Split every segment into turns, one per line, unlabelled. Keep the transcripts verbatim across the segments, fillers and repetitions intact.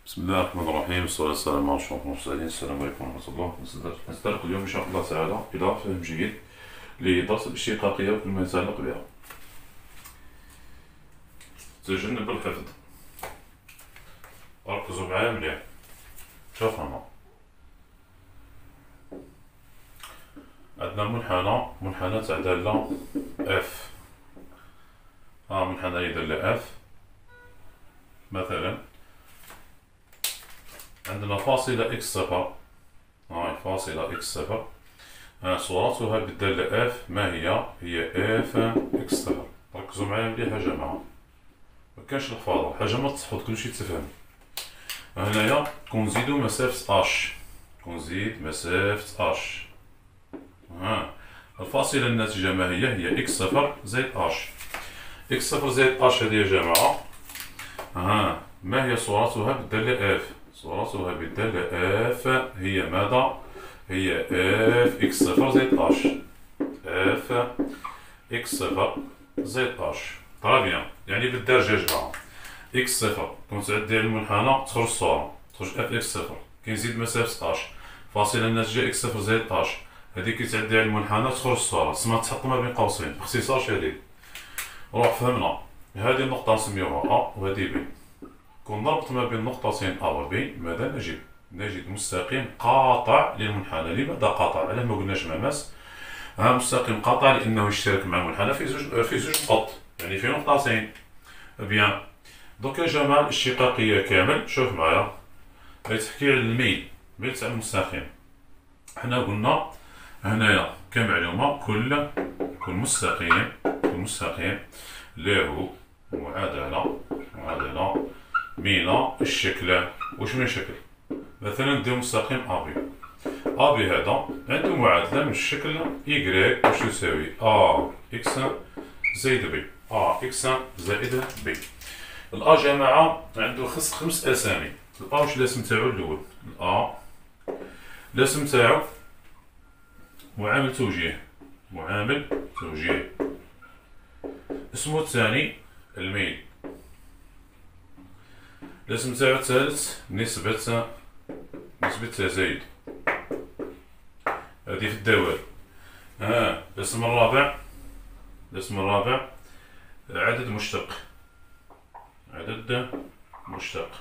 بسم الله الرحمن الرحيم، والصلاة والسلام على أشرف المرسلين. السلام عليكم ورحمة الله. نسترق اليوم إن شاء الله تعالى إلى فهم جيد لدرس الاشتقاقية وكل ما يتعلق بها. تجنب الحفظ، ركزوا معايا مليح. شوف هنا عندنا منحنى منحنى تاع دالة اف. ها منحنى دالة اف مثلا عندنا فاصلة اكس صفر. هاي فاصلة اكس صفر صورتها بالدالة اف ما هي؟ هي اف اكس صفر. ركزوا معايا مليح يا جماعة، مكانش الحفاظة، حاجة ما تصحط كلشي تفهم. هنايا كنزيدو مسافة اش، كنزيد مسافة اش. ها الفاصلة الناتجة ما هي؟ هي اكس صفر زائد اش. اكس صفر زائد اش هذه يا جماعة ها ما هي صورتها بالدالة اف؟ صورتها بالدالة اف هي ماذا؟ هي اف اكس صفر زائد اش. اف اكس صفر زائد اش. طرا بيان، يعني بالدرجة جماعة اكس صفر كنت تعدي على المنحنى تخرج الصورة، تخرج اف اكس صفر كنزيد مسافة اش، فاصلة الناتجة اكس صفر زائد اش، هادي كيتعدي على المنحنى تخرج الصورة، تسمى تحط ما بين قوسين باختصار شديد. روح فهمنا، هذه النقطة نسميوها أ وهذه ب. كون نربط ما بين نقطتين أ و ب ماذا نجد؟ نجد مستقيم قاطع للمنحنى. لماذا قاطع؟ علاه ما قلناش مماس؟ ها مستقيم قاطع لأنه يشترك مع المنحنى في زوج في زوج نقط، يعني في نقطتين. بيان دوك يا جماعة الاشتقاقية كامل شوف معايا غيتحكي على الميل، الميل تاع المستقيم. حنا قلنا هنايا كمعلومة كل كل مستقيم كل مستقيم له معادلة معادلة بين الشكلين. واش من شكل؟ مثلا ندير مستقيم أ بي. أ بي هذا عنده معادلة من الشكل إيكغيك واش تساوي أ إكس زائد بي. أ إكس زائد بي. الأ جماعة عنده خص خمس أسامي. الأ واش الاسم تاعو الأول؟ الأ الاسم تاعو معامل توجيه، معامل توجيه. اسمه الثاني الميل. الاسم تاعو الثالث نسبة نسبة تزايد، هذه في الدوال. ها الاسم الرابع الاسم الرابع عدد مشتق، عدد مشتق.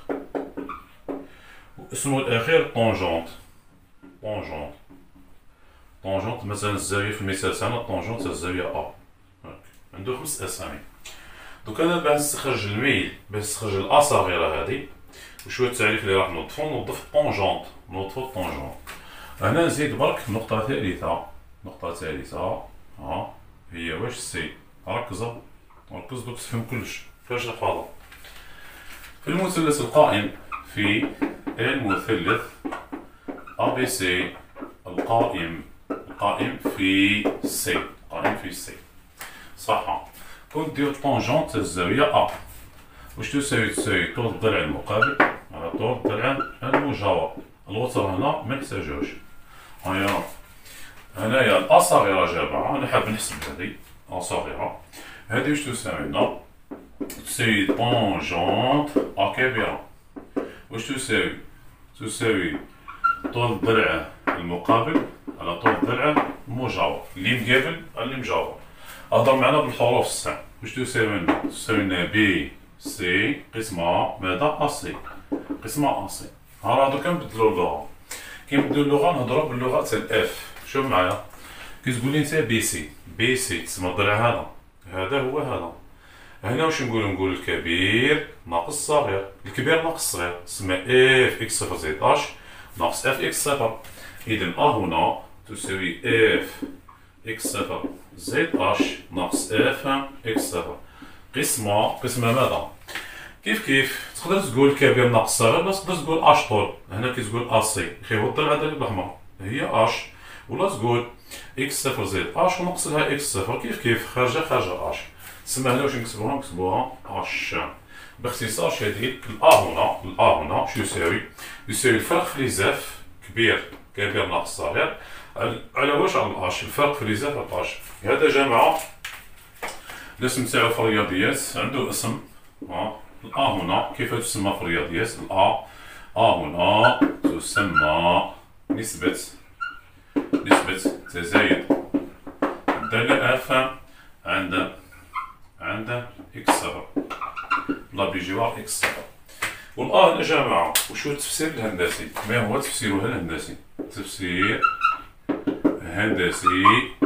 واسمه الأخير طونجونت، طونجونت طونجونت مثلا الزاوية في المثال تاعنا طونجونت الزاوية أ. عنده خمس أسامي. دوك أنا باش نستخرج الميل، باش نستخرج الأ صغيرة هادي وشوية التعريف اللي راح نوظفو، نوظف طونجونت، نوظفو الطونجونت. هنا نزيد برك نقطة ثالثة، نقطة ثالثة ها هي واش سي. ركزوا ركز دوك تفهم كلش كيفاش الحفاظة. في المثلث القائم في المثلث أ بي سي القائم القائم في سي، القائم في سي صح. كون دير طونجونت الزاوية أ واش تساوي؟ تساوي طول الضلع المقابل على طول الضلع المجاور. الوتر هنا ما نحتاجوش. هيا هنايا الأ صغيرة جماعة، أنا حاب نحسب هادي أ صغيرة. هادي واش تساوي لنا؟ تساوي طونجونت أ كبيرة. واش تساوي؟ تساوي طول الضلع المقابل على طول الضلع المجاور، اللي مقابل على اللي مجاور. هضر معنا بالحروف السبع. واش تساوي لنا؟ تساوي لنا بي سي قسمة ماذا؟ أ سي، قسمة أ سي. ها دوكا نبدلو اللغة. كي نبدلو اللغة نهضرو باللغة تاع الاف. شوف معايا كي تقول لي نتا بي سي، بي سي تسمى الضلع هذا، هذا هو هذا. هنا واش نقولو؟ نقول الكبير ناقص الصغير، الكبير ناقص الصغير تسمى اف اكس صفر زائد اش ناقص اف اكس صفر. إذا أ هنا تساوي اف اكس صفر زائد اش ناقص اف اكس صفر قسمة قسمة ماذا؟ كيف كيف تقدر تقول كبير ناقص صغير، ولا تقدر تقول اش طول. هنا كي تقول ا سي خير هو الضلع هذا بالأحمر هي اش، ولا تقول اكس صفر زائد اش ونقص لها اكس صفر كيف كيف خارجة خارجة اش. تسمى هنا واش نكتبوها؟ نكتبوها اش. باختصار شديد الأ هنا الأ هنا شو يساوي؟ يساوي الفرق في ليزاف كبير كبير ناقص صغير على واش؟ على الاش. الفرق في ليزاف على الاش. هذا جماعة الاسم تاعو في الرياضيات عنده اسم. ها الأ هنا كيف تسمى في الرياضيات؟ الأ أ هنا تسمى نسبة نسبة تزايد الدالة اف عند عند اكس صفر بلا بجوار اكس صفر. والآن يا جماعة وشو التفسير الهندسي؟ ما هو تفسيرها الهندسي؟ تفسير هندسي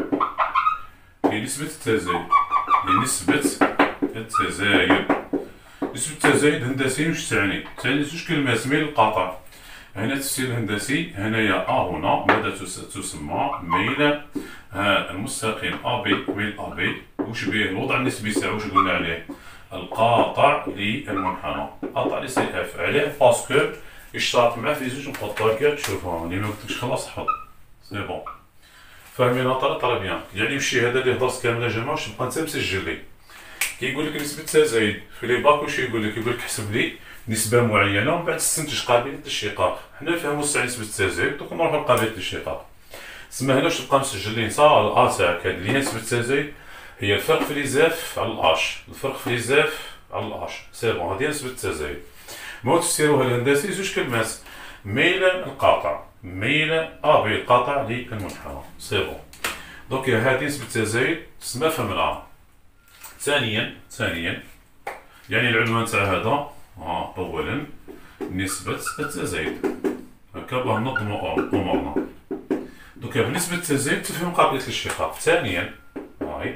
لنسبة التزايد لنسبة التزايد. نسبة التزايد هندسيا واش تعني؟ تعني زوج كلمات ميل القطع. هنا التفسير الهندسي هنايا أ هنا ماذا تسمى؟ ميل المستقيم أ بي ميل أ بي واش به الوضع النسبي تاعو واش قلنا عليه؟ القاطع للمنحنى قاطع لسي اف. عليه باسكو اشترط معاه في زوج نقط هكا تشوفهم اللي مكتبش خلاص حفظ سي بون فاهمين طرا طرا بيان. يعني مشي هذا اللي هضرت كامل يا جماعه واش نبقى نتا مسجل لي كيقول لك نسبة التزايد في لي باك واش يقول لك؟ يقول لك حسب لي نسبة معينة ومن بعد تستنتج قابلية الاشتقاق. حنا نفهمو الساعة نسبة التزايد دوك نروحو لقابلية الاشتقاق. تسمى هنا واش تبقى مسجلين صا الأ تاعك هادي اللي هي نسبة التزايد هي الفرق في ليزاف على الأش، الفرق في ليزاف على الأش سي بون هادي نسبة التزايد. ما هو تفسيروها الهندسي زوج كلمات ميل القاطع ميل أ بي القاطع للمنحنى سي بون. دونك هادي نسبة التزايد تسمى فهمناها. ثانيا ثانيا يعني العنوان تاع هذا ها اولا نسبة التزايد هكا باه ننظمو امورنا. دوكا بالنسبة للتزايد تفهم قابلية الاشتقاق. ثانيا هاي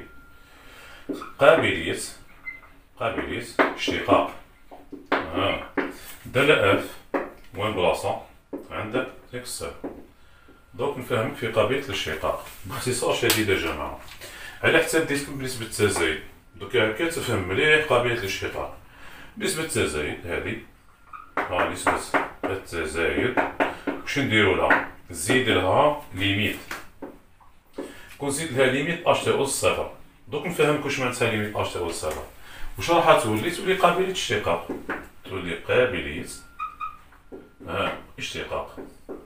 قابلية قابلية اشتقاق ها دالة اف وين بلاصة؟ عند اكس صفر. دوك نفهمك في قابلية الاشتقاق باختصار شديد يا جماعة على حساب ديتكم بالنسبة للتزايد. دوكا هكا تفهم مليح قابلية الاشتقاق. بالنسبة للتزايد هادي ها نسبة التزايد واش نديرو لها؟ نزيد لها ليميت. كون نزيد لها ليميت اش تاع صفر. دوك نفهمك واش معناتها ليميت اش تاع صفر. واش راح تولي؟ تولي قابلية اشتقاق. تولي قابلية ها اشتقاق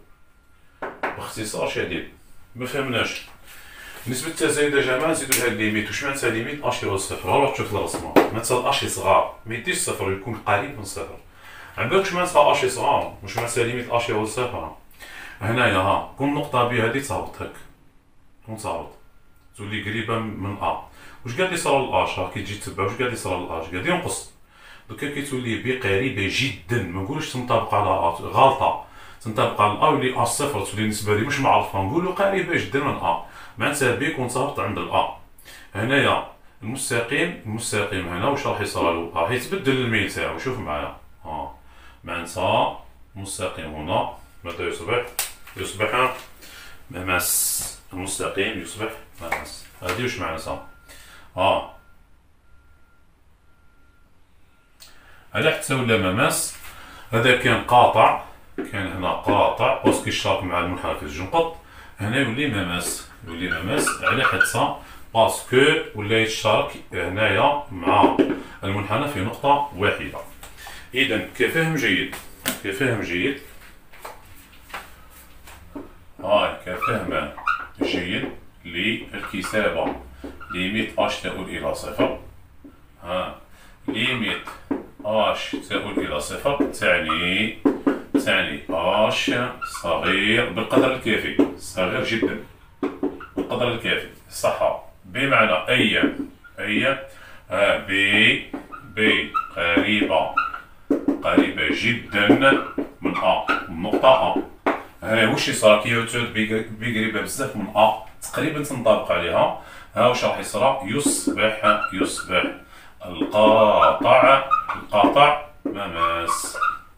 باختصار شديد. ما فهمناش نسبة التزايد يا جماعة نزيدو لها الليميت. واش معناتها ليميت اش يساوي صفر؟ روح تشوف الرسمة معناتها اش صغار ما يديش صفر يكون قريب من صفر. عندك واش معناتها اش صغار؟ واش معناتها ليميت اش يساوي صفر؟ هنايا ها كون نقطة بي هادي تهبط هاك كون تهبط تولي قريبة من ا. واش قاعد يصرى لاش؟ ها كي تجي تتبع واش قاعد يصرى لاش؟ قاعد ينقص. دوكا كي تولي بي قريبة جدا ما نقولوش تنطبق على ا غالطة تنطبق على ا يولي ا صفر تولي النسبة لي مش معرفة نقولو قريبة جدا من ا معناتها بي كون تهبط عند الأ. هنايا المستقيم المستقيم هنا واش راح يصرالو؟ راح يتبدل الميل تاعو. شوف معايا ها معناتها المستقيم هنا متى يصبح؟ يصبح مماس. المستقيم يصبح مماس. هادي واش معناتها؟ ها على حتى ولا مماس هذا كان قاطع كان هنا قاطع باسكو يشترك مع المنحنى في زوج نقط. هنا يولي مماس يولي مماس على حتى باسكو ولا يشترك هنايا مع المنحنى في نقطة واحدة. إذا كفهم جيد كفهم جيد هاي كفهم جيد للكتابة ليميت اش تؤول إلى صفر. ها ليميت اش تؤول إلى صفر تعني تعني اش صغير بالقدر الكافي صغير جدا بالقدر الكافي صح. بمعنى اي اي ها بي بي قريبة قريبة جدا من ا من نقطة ا. ها واش يصرى كي تعود بي قريبة بزاف من ا تقريبا تنطبق عليها. ها واش راح يصرى؟ يصبح يصبح القاطع القاطع مماس.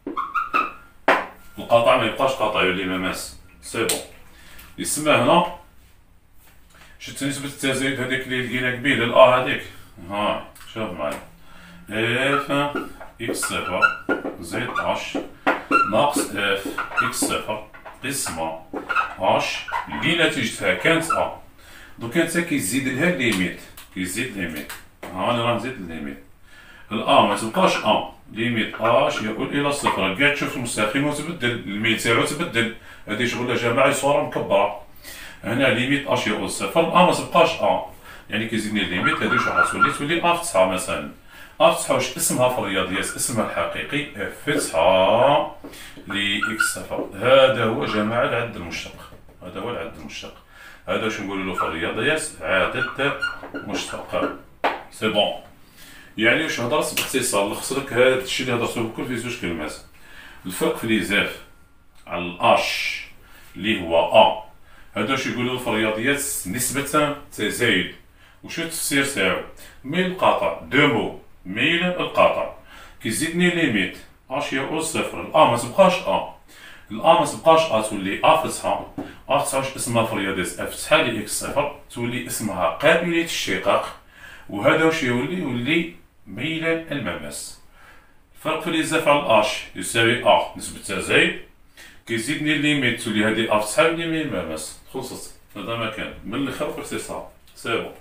القاطع ما يبقاش قاطع يولي مماس سي بون. يسمى هنا شفت نسبة التزايد هذيك اللي لقينا قبيل الأ هذيك ها شوف معايا اف اكس صفر زائد اش ناقص اف اكس صفر قسمة اش اللي نتيجتها كانت ا. دوك انت كيزيد لها ليميت كيزيد ليميت ها انا راه نزيد الليميت الأ ما تبقاش ا ليميت اش يؤول إلى صفر. كاع تشوف المستقيم وتبدل الميل تاعو تبدل. هادي شغل يا جماعة صورة مكبرة. هنا ليميت اش يؤول صفر الأ ما تبقاش ا يعني كيزيدني الليميت هادي واش راح تولي؟ تولي ا في تسعة مثلا. أ فتحة واش اسمها في الرياضيات اسمها الحقيقي اف فتحة ل إكس صفر. هذا هو جماعة العد المشتق، هذا هو العد المشتق. هذا واش نقولوا له في الرياضيات عدد مشتق. سي بون. يعني واش هضرت باختصار لخص لك هذا الشيء اللي هضرتو الكل في زوج كلمات. الفرق في ليزاف على الاش اللي هو ا، هذا واش يقولوا في الرياضيات نسبة تزايد. وشو التفسير تاعو؟ ميل القاطع دو مو، ميل القاطع كيزيدني ليميت اش يؤول صفر، الأ ما تبقاش أ، الأ ما تبقاش أ تولي أ فتحة، أ فتحة واش اسمها في الرياضيات أ فتحة ل إكس صفر، تولي اسمها قابلية الشقاق، وهذا واش يولي؟ يولي ميلا المماس. الفرق في ليزاف على الأش يساوي أ نسبة تزايد، كيزيدني ليميت تولي هادي أ فتحة يولي ميل المماس. خلصت، هذا ما كان من الآخر باختصار. سي بون.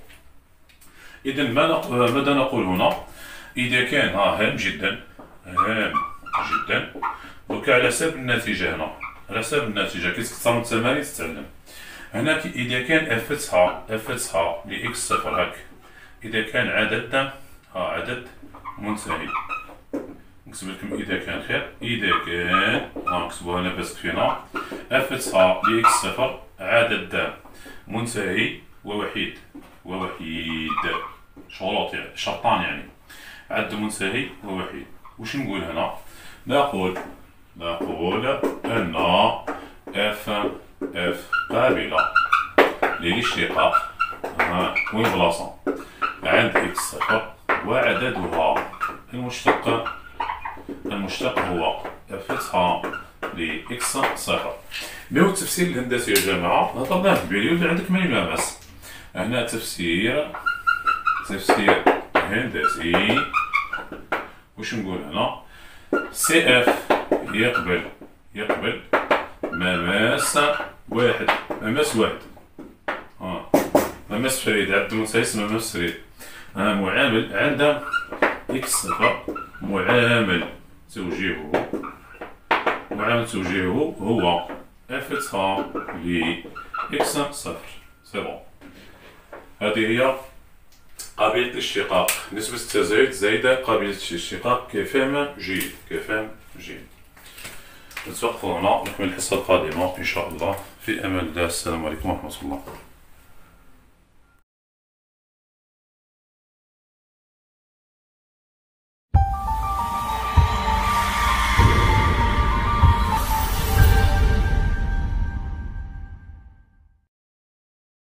إذا ماذا نقول هنا؟ إذا كان ها هام جدا، هام جدا، دوكا على حساب النتيجة هنا، على حساب النتيجة كي تكثر من التمارين تتعلم. هنا إذا كان اف فتحة اف فتحة لإكس صفر هاك، إذا كان عدد ها عدد منتهي، نكتب لكم إذا كان خير، إذا كان ها نكتبوها هنا بس كفينا، اف فتحة لإكس صفر عدد منتهي ووحيد، ووحيد شروط يعني شرطان يعني عد منتهي ووحيد. واش نقول هنا؟ نقول نقول أن اف اف قابلة للاشتقاق، ها وين بلاصة؟ عند اكس صفر، وعددها المشتق المشتق هو اف فتحة لإكس صفر. ما هو التفسير الهندسي يا جماعة؟ هضرناه في الفيديو اللي عندك ما يلامس. هنا تفسير تفسير هندسي. واش نقول هنا؟ سي اف يقبل يقبل مماس واحد، مماس واحد، ها مماس فريد، عبد المنتهي مماس فريد. ها معامل عند اكس صفر، معامل توجيهه معامل توجيهه هو اف فتحة ل اكس صفر. سي بون. هذه هي قابلية الاشتقاق، نسبة التزايد زايدة قابلية الاشتقاق. كفهم جيد، كفهم جيد. نتوقف هنا، نكمل الحصة القادمة إن شاء الله، في أمان الله. السلام عليكم ورحمة الله.